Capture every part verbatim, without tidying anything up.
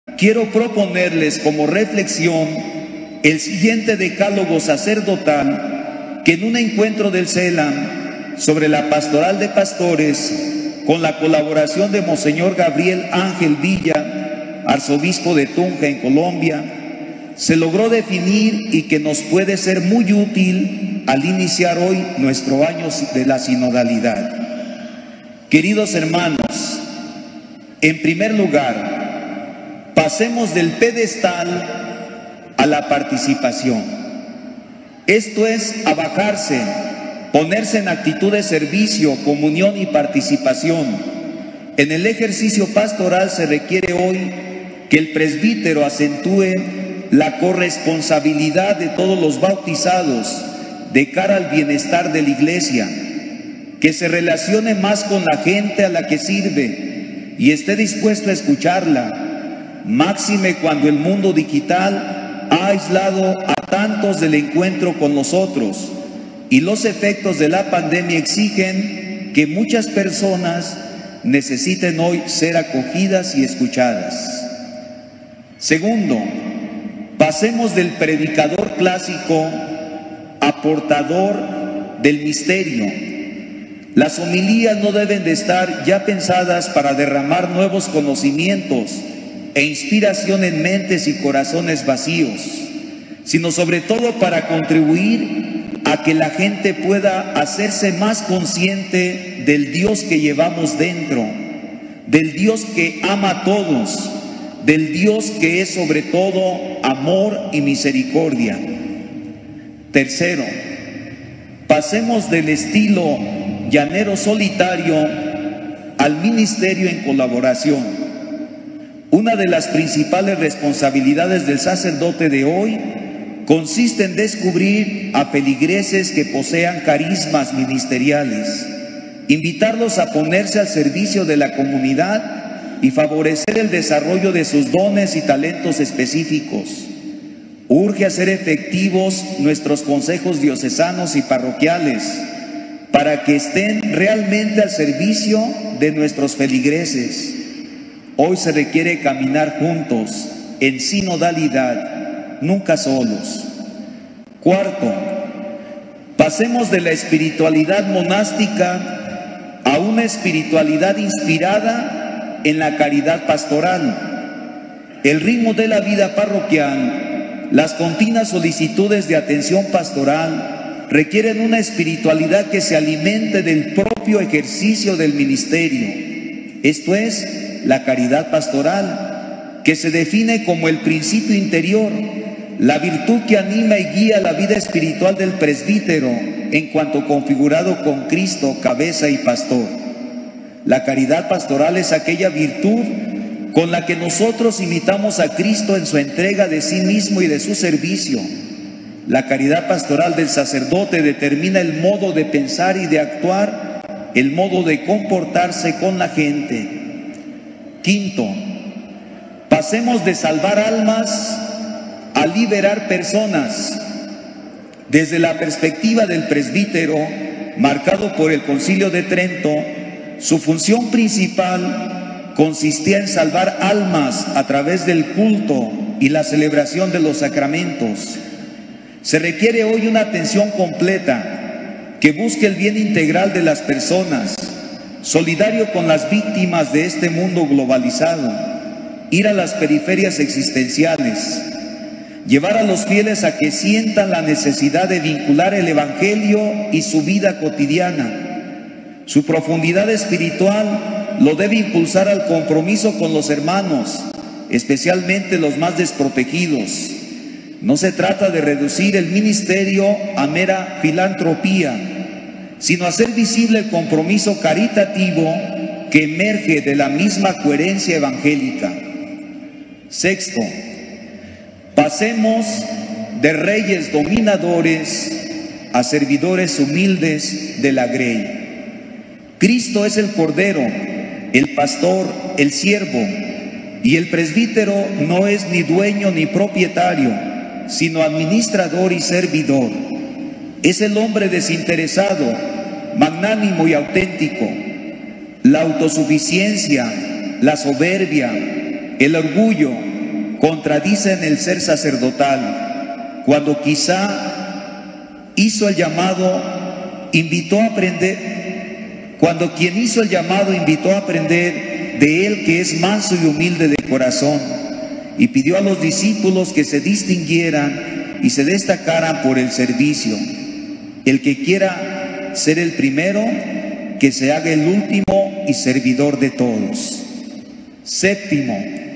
quiero proponerles como reflexión el siguiente decálogo sacerdotal que en un encuentro del CELAM sobre la pastoral de pastores, con la colaboración de Monseñor Gabriel Ángel Villa, arzobispo de Tunja en Colombia, se logró definir y que nos puede ser muy útil al iniciar hoy nuestro año de la sinodalidad. Queridos hermanos, en primer lugar, pasemos del pedestal a la participación. Esto es a bajarse, ponerse en actitud de servicio, comunión y participación. En el ejercicio pastoral se requiere hoy que el presbítero acentúe la corresponsabilidad de todos los bautizados de cara al bienestar de la iglesia, que se relacione más con la gente a la que sirve y esté dispuesto a escucharla, máxime cuando el mundo digital ha aislado a tantos del encuentro con nosotros y los efectos de la pandemia exigen que muchas personas necesiten hoy ser acogidas y escuchadas. Segundo, pasemos del predicador clásico a portador del misterio. Las homilías no deben de estar ya pensadas para derramar nuevos conocimientos e inspiración en mentes y corazones vacíos, sino sobre todo para contribuir a que la gente pueda hacerse más consciente del Dios que llevamos dentro, del Dios que ama a todos, del Dios que es sobre todo amor y misericordia. Tercero, pasemos del estilo llanero solitario al ministerio en colaboración. Una de las principales responsabilidades del sacerdote de hoy consiste en descubrir a feligreses que posean carismas ministeriales, invitarlos a ponerse al servicio de la comunidad y favorecer el desarrollo de sus dones y talentos específicos. Urge hacer efectivos nuestros consejos diocesanos y parroquiales para que estén realmente al servicio de nuestros feligreses. Hoy se requiere caminar juntos, en sinodalidad, nunca solos. Cuarto, pasemos de la espiritualidad monástica a una espiritualidad inspirada en la caridad pastoral. El ritmo de la vida parroquial, las continuas solicitudes de atención pastoral, requieren una espiritualidad que se alimente del propio ejercicio del ministerio. Esto es, la caridad pastoral, que se define como el principio interior, la virtud que anima y guía la vida espiritual del presbítero en cuanto configurado con Cristo, cabeza y pastor. La caridad pastoral es aquella virtud con la que nosotros imitamos a Cristo en su entrega de sí mismo y de su servicio. La caridad pastoral del sacerdote determina el modo de pensar y de actuar, el modo de comportarse con la gente. Quinto, pasemos de salvar almas a liberar personas. Desde la perspectiva del presbítero, marcado por el Concilio de Trento, su función principal consistía en salvar almas a través del culto y la celebración de los sacramentos. Se requiere hoy una atención completa que busque el bien integral de las personas, solidario con las víctimas de este mundo globalizado, ir a las periferias existenciales, llevar a los fieles a que sientan la necesidad de vincular el Evangelio y su vida cotidiana. Su profundidad espiritual lo debe impulsar al compromiso con los hermanos, especialmente los más desprotegidos. No se trata de reducir el ministerio a mera filantropía, sino hacer visible el compromiso caritativo que emerge de la misma coherencia evangélica. Sexto, pasemos de reyes dominadores a servidores humildes de la grey. Cristo es el Cordero, el pastor, el siervo, y el presbítero no es ni dueño ni propietario, sino administrador y servidor. Es el hombre desinteresado, magnánimo y auténtico. La autosuficiencia, la soberbia, el orgullo, contradicen el ser sacerdotal, cuando quizá hizo el llamado, invitó a aprender, cuando quien hizo el llamado invitó a aprender de él, que es manso y humilde de corazón, y pidió a los discípulos que se distinguieran y se destacaran por el servicio. El que quiera ser el primero, que se haga el último y servidor de todos. Séptimo,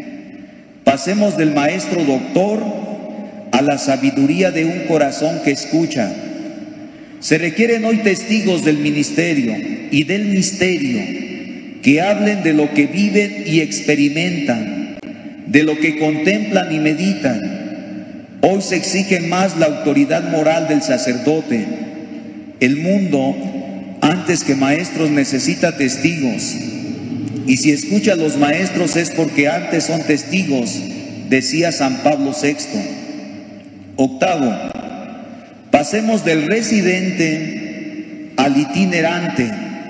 pasemos del maestro doctor a la sabiduría de un corazón que escucha. Se requieren hoy testigos del ministerio y del misterio que hablen de lo que viven y experimentan, de lo que contemplan y meditan. Hoy se exige más la autoridad moral del sacerdote. El mundo, antes que maestros, necesita testigos. Y si escucha a los maestros es porque antes son testigos, decía San Pablo sexto. Octavo, pasemos del residente al itinerante.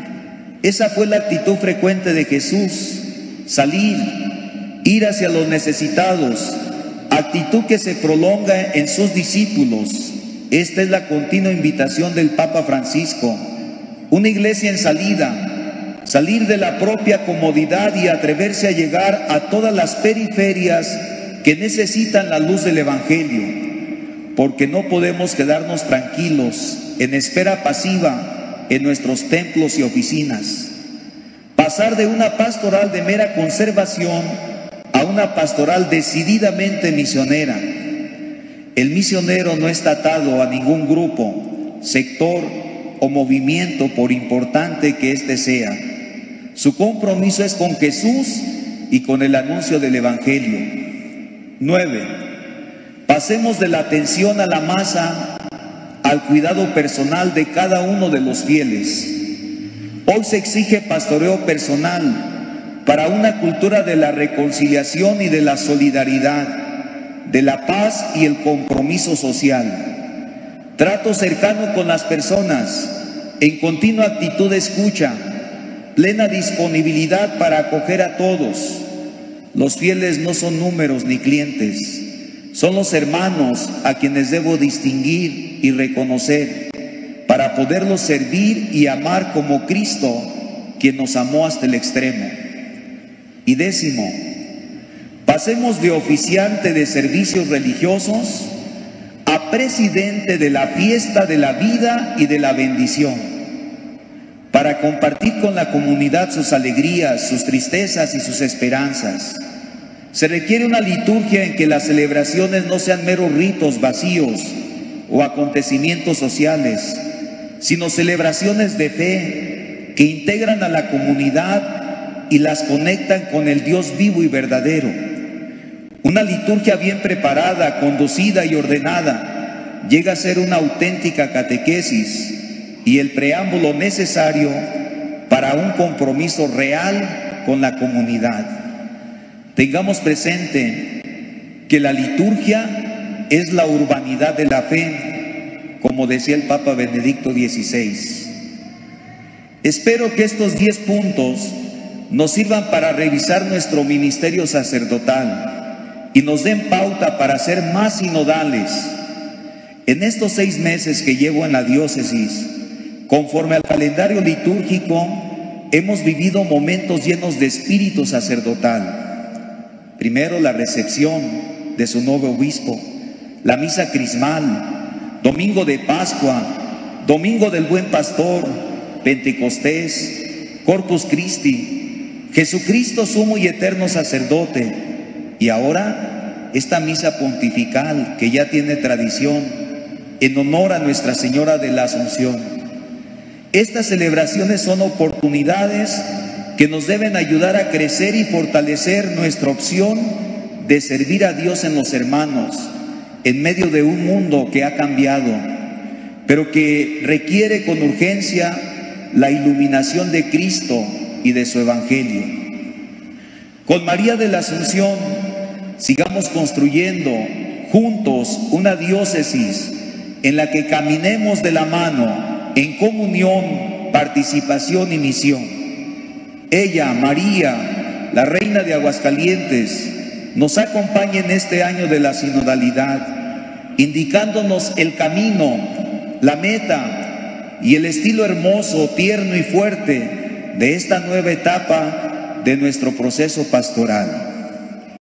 Esa fue la actitud frecuente de Jesús: salir, ir hacia los necesitados, actitud que se prolonga en sus discípulos. Esta es la continua invitación del Papa Francisco. Una iglesia en salida, salir de la propia comodidad y atreverse a llegar a todas las periferias que necesitan la luz del Evangelio, porque no podemos quedarnos tranquilos en espera pasiva en nuestros templos y oficinas. Pasar de una pastoral de mera conservación a una pastoral decididamente misionera. El misionero no está atado a ningún grupo, sector o movimiento, por importante que éste sea. Su compromiso es con Jesús y con el anuncio del Evangelio. Nueve, pasemos de la atención a la masa al cuidado personal de cada uno de los fieles. Hoy se exige pastoreo personal para una cultura de la reconciliación y de la solidaridad, de la paz y el compromiso social. Trato cercano con las personas, en continua actitud de escucha, plena disponibilidad para acoger a todos. Los fieles no son números ni clientes, son los hermanos a quienes debo distinguir y reconocer para poderlos servir y amar como Cristo, quien nos amó hasta el extremo. Y décimo, pasemos de oficiante de servicios religiosos a presidente de la fiesta de la vida y de la bendición, para compartir con la comunidad sus alegrías, sus tristezas y sus esperanzas. Se requiere una liturgia en que las celebraciones no sean meros ritos vacíos o acontecimientos sociales, sino celebraciones de fe que integran a la comunidad y las conectan con el Dios vivo y verdadero. Una liturgia bien preparada, conducida y ordenada llega a ser una auténtica catequesis y el preámbulo necesario para un compromiso real con la comunidad. Tengamos presente que la liturgia es la urbanidad de la fe, como decía el Papa Benedicto dieciséis. Espero que estos diez puntos nos sirvan para revisar nuestro ministerio sacerdotal y nos den pauta para ser más sinodales. En estos seis meses que llevo en la diócesis, conforme al calendario litúrgico, hemos vivido momentos llenos de espíritu sacerdotal. Primero, la recepción de su nuevo obispo, la misa crismal, domingo de Pascua, domingo del Buen Pastor, Pentecostés, Corpus Christi, Jesucristo sumo y eterno sacerdote, y ahora esta misa pontifical que ya tiene tradición en honor a Nuestra Señora de la Asunción. Estas celebraciones son oportunidades que nos deben ayudar a crecer y fortalecer nuestra opción de servir a Dios en los hermanos, en medio de un mundo que ha cambiado, pero que requiere con urgencia la iluminación de Cristo y de su Evangelio. Con María de la Asunción, sigamos construyendo juntos una diócesis en la que caminemos de la mano en comunión, participación y misión. Ella, María, la Reina de Aguascalientes, nos acompañe en este año de la sinodalidad, indicándonos el camino, la meta y el estilo hermoso, tierno y fuerte de esta nueva etapa de nuestro proceso pastoral.